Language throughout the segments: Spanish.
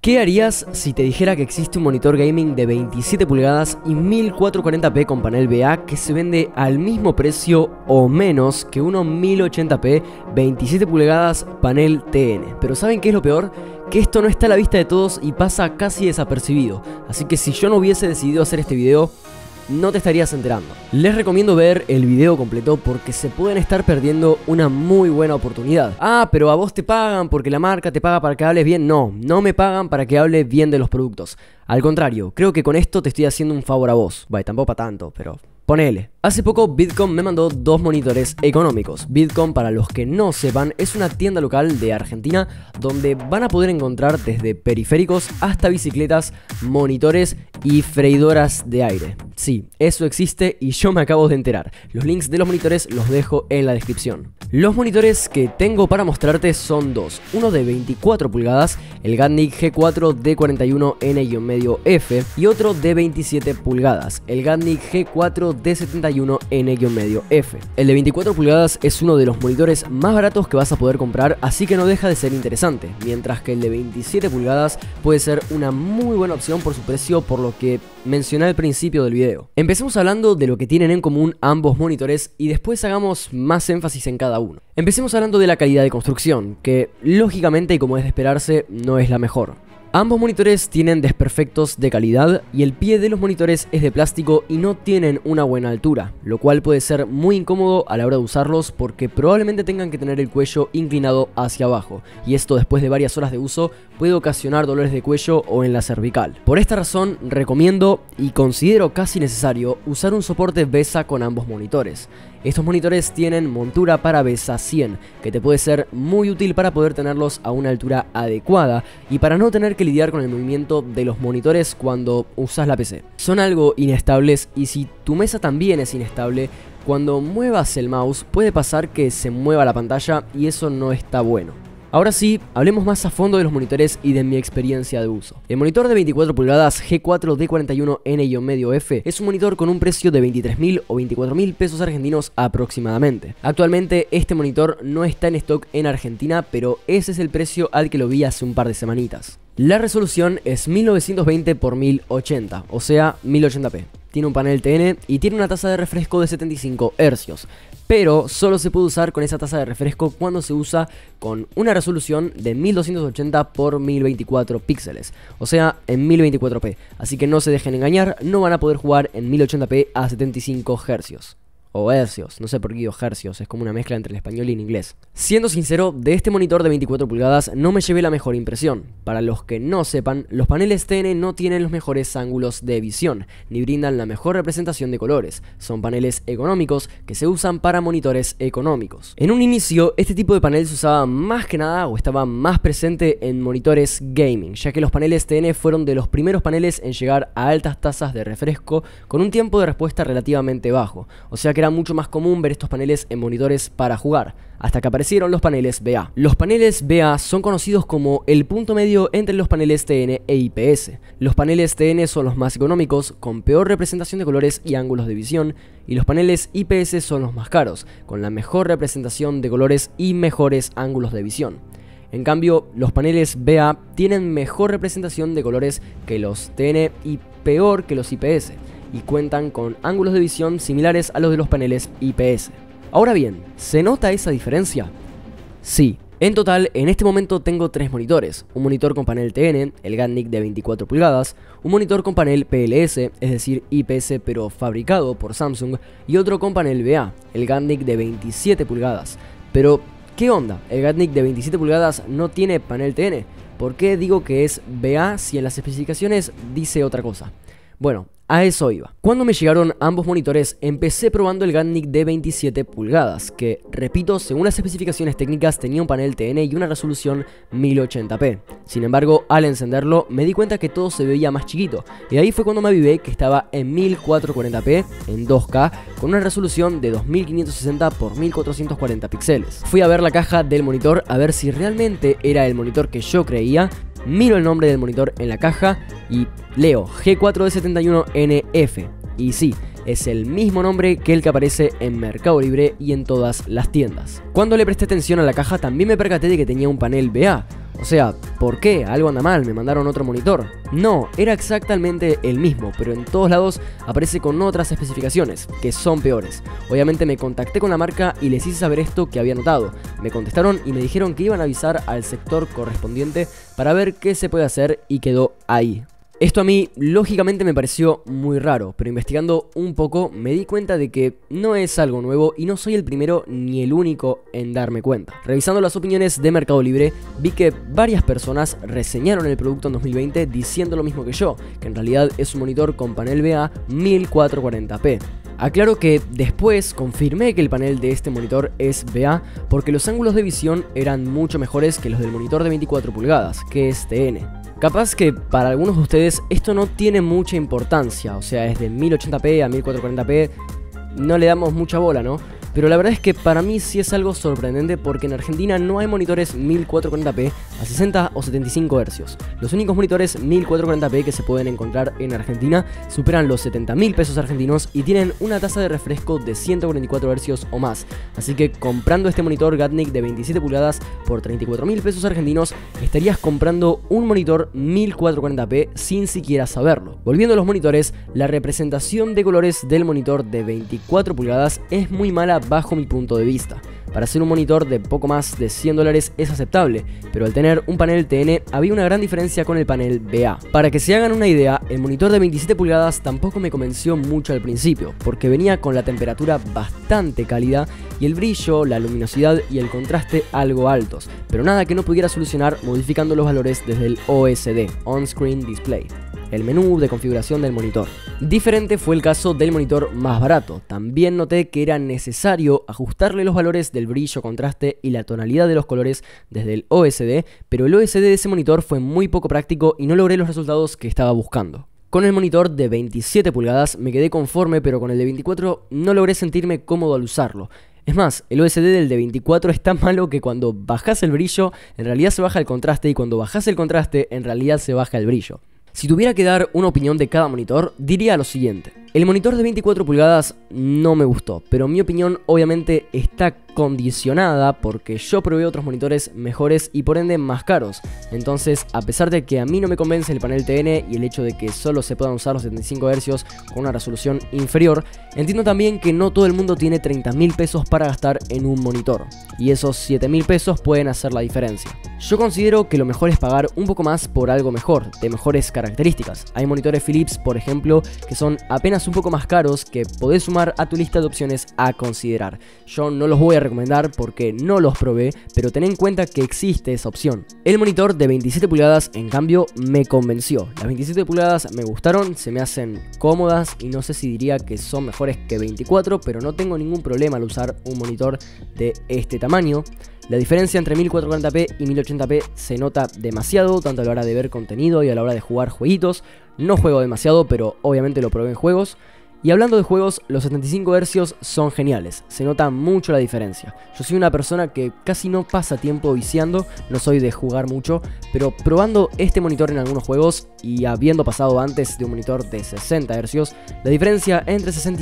¿Qué harías si te dijera que existe un monitor gaming de 27 pulgadas y 1440p con panel VA que se vende al mismo precio o menos que uno 1080p 27 pulgadas panel TN? Pero ¿saben qué es lo peor? Que esto no está a la vista de todos y pasa casi desapercibido. Así que si yo no hubiese decidido hacer este video, no te estarías enterando. Les recomiendo ver el video completo porque se pueden estar perdiendo una muy buena oportunidad. Ah, pero a vos te pagan porque la marca te paga para que hables bien. No, no me pagan para que hable bien de los productos. Al contrario, creo que con esto te estoy haciendo un favor a vos. Vaya, tampoco para tanto, pero ponele. Hace poco Bitkom me mandó dos monitores económicos. Bitkom, para los que no sepan, es una tienda local de Argentina donde van a poder encontrar desde periféricos hasta bicicletas, monitores y freidoras de aire. Sí, eso existe y yo me acabo de enterar. Los links de los monitores los dejo en la descripción. Los monitores que tengo para mostrarte son dos. Uno de 24 pulgadas, el Gatnik G4 D41N-F, y otro de 27 pulgadas, el Gatnik G4 D71N-F. El de 24 pulgadas es uno de los monitores más baratos que vas a poder comprar, así que no deja de ser interesante, mientras que el de 27 pulgadas puede ser una muy buena opción por su precio, por lo que mencioné al principio del video. Empecemos hablando de lo que tienen en común ambos monitores y después hagamos más énfasis en cada uno. Empecemos hablando de la calidad de construcción, que lógicamente y como es de esperarse no es la mejor. Ambos monitores tienen desperfectos de calidad y el pie de los monitores es de plástico y no tienen una buena altura, lo cual puede ser muy incómodo a la hora de usarlos porque probablemente tengan que tener el cuello inclinado hacia abajo, y esto después de varias horas de uso puede ocasionar dolores de cuello o en la cervical. Por esta razón recomiendo y considero casi necesario usar un soporte VESA con ambos monitores. Estos monitores tienen montura para VESA 100, que te puede ser muy útil para poder tenerlos a una altura adecuada y para no tener que lidiar con el movimiento de los monitores cuando usas la PC. Son algo inestables y si tu mesa también es inestable, cuando muevas el mouse puede pasar que se mueva la pantalla y eso no está bueno. Ahora sí, hablemos más a fondo de los monitores y de mi experiencia de uso. El monitor de 24 pulgadas G4 D41N-F es un monitor con un precio de 23.000 o 24.000 pesos argentinos aproximadamente. Actualmente este monitor no está en stock en Argentina, pero ese es el precio al que lo vi hace un par de semanitas. La resolución es 1920 x 1080, o sea 1080p. Tiene un panel TN y tiene una tasa de refresco de 75 Hz. Pero solo se puede usar con esa tasa de refresco cuando se usa con una resolución de 1280 x 1024 píxeles, o sea en 1024p. Así que no se dejen engañar, no van a poder jugar en 1080p a 75 Hz. O hercios, no sé por qué digo hercios, es como una mezcla entre el español y el inglés. Siendo sincero, de este monitor de 24 pulgadas no me llevé la mejor impresión. Para los que no sepan, los paneles TN no tienen los mejores ángulos de visión, ni brindan la mejor representación de colores. Son paneles económicos que se usan para monitores económicos. En un inicio, este tipo de panel se usaba más que nada o estaba más presente en monitores gaming, ya que los paneles TN fueron de los primeros paneles en llegar a altas tasas de refresco con un tiempo de respuesta relativamente bajo, o sea que era mucho más común ver estos paneles en monitores para jugar, hasta que aparecieron los paneles VA. Los paneles VA son conocidos como el punto medio entre los paneles TN e IPS. Los paneles TN son los más económicos, con peor representación de colores y ángulos de visión, y los paneles IPS son los más caros, con la mejor representación de colores y mejores ángulos de visión. En cambio, los paneles VA tienen mejor representación de colores que los TN y peor que los IPS, y cuentan con ángulos de visión similares a los de los paneles IPS. Ahora bien, ¿se nota esa diferencia? Sí. En total, en este momento tengo tres monitores. Un monitor con panel TN, el Gatnik de 24 pulgadas, un monitor con panel PLS, es decir, IPS pero fabricado por Samsung, y otro con panel VA, el Gatnik de 27 pulgadas. Pero, ¿qué onda? El Gatnik de 27 pulgadas no tiene panel TN. ¿Por qué digo que es VA si en las especificaciones dice otra cosa? Bueno, a eso iba. Cuando me llegaron ambos monitores, empecé probando el Gatnik de 27 pulgadas, que, repito, según las especificaciones técnicas tenía un panel TN y una resolución 1080p. Sin embargo, al encenderlo, me di cuenta que todo se veía más chiquito, y ahí fue cuando me avivé que estaba en 1440p, en 2K, con una resolución de 2560 x 1440 píxeles. Fui a ver la caja del monitor a ver si realmente era el monitor que yo creía. Miro el nombre del monitor en la caja y leo G4D71NF. Y sí, es el mismo nombre que el que aparece en Mercado Libre y en todas las tiendas. Cuando le presté atención a la caja también me percaté de que tenía un panel VA. O sea, ¿por qué? Algo anda mal, me mandaron otro monitor. No, era exactamente el mismo, pero en todos lados aparece con otras especificaciones, que son peores. Obviamente me contacté con la marca y les hice saber esto que había notado. Me contestaron y me dijeron que iban a avisar al sector correspondiente para ver qué se puede hacer y quedó ahí. Esto a mí, lógicamente, me pareció muy raro, pero investigando un poco me di cuenta de que no es algo nuevo y no soy el primero ni el único en darme cuenta. Revisando las opiniones de Mercado Libre, vi que varias personas reseñaron el producto en 2020 diciendo lo mismo que yo, que en realidad es un monitor con panel VA 1440p. Aclaro que después confirmé que el panel de este monitor es VA porque los ángulos de visión eran mucho mejores que los del monitor de 24 pulgadas, que es TN. Capaz que para algunos de ustedes esto no tiene mucha importancia, o sea, es de 1080p a 1440p, no le damos mucha bola, ¿no? Pero la verdad es que para mí sí es algo sorprendente porque en Argentina no hay monitores 1440p a 60 o 75 Hz. Los únicos monitores 1440p que se pueden encontrar en Argentina superan los 70.000 pesos argentinos y tienen una tasa de refresco de 144 Hz o más. Así que comprando este monitor Gatnik de 27 pulgadas por 34.000 pesos argentinos estarías comprando un monitor 1440p sin siquiera saberlo. Volviendo a los monitores, la representación de colores del monitor de 24 pulgadas es muy mala bajo mi punto de vista. Para hacer un monitor de poco más de $100 es aceptable, pero al tener un panel TN había una gran diferencia con el panel VA. Para que se hagan una idea, el monitor de 27 pulgadas tampoco me convenció mucho al principio, porque venía con la temperatura bastante cálida y el brillo, la luminosidad y el contraste algo altos, pero nada que no pudiera solucionar modificando los valores desde el OSD, On-Screen Display, el menú de configuración del monitor. Diferente fue el caso del monitor más barato. También noté que era necesario ajustarle los valores del brillo, contraste y la tonalidad de los colores desde el OSD, pero el OSD de ese monitor fue muy poco práctico y no logré los resultados que estaba buscando. Con el monitor de 27 pulgadas me quedé conforme, pero con el de 24 no logré sentirme cómodo al usarlo. Es más, el OSD del de 24 es tan malo que cuando bajas el brillo, en realidad se baja el contraste y cuando bajas el contraste, en realidad se baja el brillo. Si tuviera que dar una opinión de cada monitor, diría lo siguiente. El monitor de 24 pulgadas no me gustó, pero mi opinión obviamente está condicionada porque yo probé otros monitores mejores y por ende más caros. Entonces, a pesar de que a mí no me convence el panel TN y el hecho de que solo se puedan usar los 75 Hz con una resolución inferior, entiendo también que no todo el mundo tiene 30.000 pesos para gastar en un monitor, y esos 7.000 pesos pueden hacer la diferencia. Yo considero que lo mejor es pagar un poco más por algo mejor, de mejores características. Hay monitores Philips, por ejemplo, que son apenas un poco más caros que podés sumar a tu lista de opciones a considerar. Yo no los voy a recomendar porque no los probé, pero ten en cuenta que existe esa opción. El monitor de 27 pulgadas, en cambio, me convenció. Las 27 pulgadas me gustaron, se me hacen cómodas y no sé si diría que son mejores que 24, pero no tengo ningún problema al usar un monitor de este tamaño. La diferencia entre 1440p y 1080p se nota demasiado, tanto a la hora de ver contenido y a la hora de jugar jueguitos. No juego demasiado, pero obviamente lo probé en juegos. Y hablando de juegos, los 75 Hz son geniales, se nota mucho la diferencia. Yo soy una persona que casi no pasa tiempo viciando, no soy de jugar mucho, pero probando este monitor en algunos juegos y habiendo pasado antes de un monitor de 60 Hz, la diferencia entre 60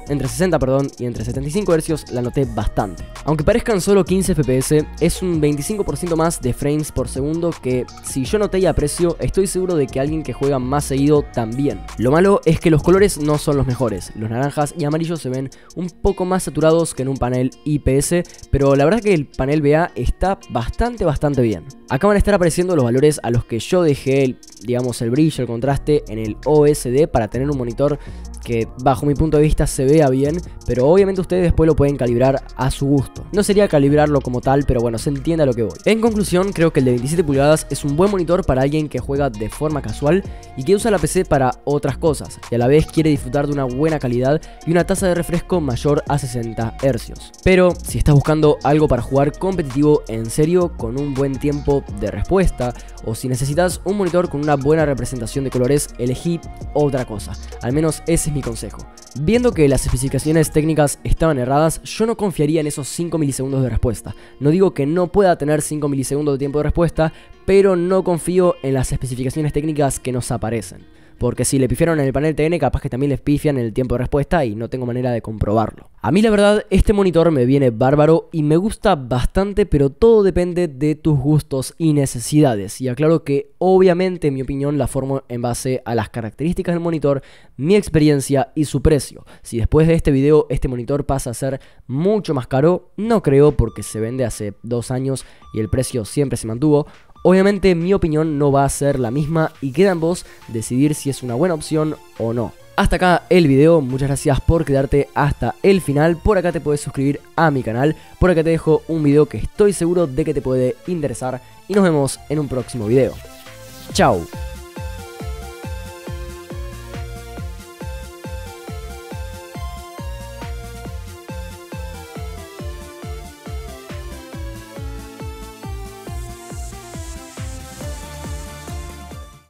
y entre 75 Hz la noté bastante. Aunque parezcan solo 15 FPS, es un 25% más de frames por segundo que, si yo noté y aprecio, estoy seguro de que alguien que juega más seguido también. Lo malo es que los colores no son los mejores. Los naranjas y amarillos se ven un poco más saturados que en un panel IPS, pero la verdad que el panel VA está bastante bien. Acá van a estar apareciendo los valores a los que yo dejé el brillo, el contraste en el OSD para tener un monitor que bajo mi punto de vista se vea bien, pero obviamente ustedes después lo pueden calibrar a su gusto. No sería calibrarlo como tal, pero bueno, se entiende a lo que voy. En conclusión, creo que el de 27 pulgadas es un buen monitor para alguien que juega de forma casual y que usa la PC para otras cosas, y a la vez quiere disfrutar de una buena calidad y una tasa de refresco mayor a 60 Hz. Pero si estás buscando algo para jugar competitivo en serio, con un buen tiempo de respuesta, o si necesitas un monitor con una buena representación de colores, elegí otra cosa. Al menos ese es mi consejo. Viendo que las especificaciones técnicas estaban erradas, yo no confiaría en esos 5 milisegundos de respuesta. No digo que no pueda tener 5 milisegundos de tiempo de respuesta, pero no confío en las especificaciones técnicas que nos aparecen. Porque si le pifiaron en el panel TN, capaz que también les pifian en el tiempo de respuesta y no tengo manera de comprobarlo. A mí la verdad, este monitor me viene bárbaro y me gusta bastante, pero todo depende de tus gustos y necesidades. Y aclaro que obviamente en mi opinión la formo en base a las características del monitor, mi experiencia y su precio. Si después de este video este monitor pasa a ser mucho más caro, no creo porque se vende hace 2 años y el precio siempre se mantuvo. Obviamente mi opinión no va a ser la misma y queda en vos decidir si es una buena opción o no. Hasta acá el video, muchas gracias por quedarte hasta el final. Por acá te puedes suscribir a mi canal, por acá te dejo un video que estoy seguro de que te puede interesar y nos vemos en un próximo video. Chao.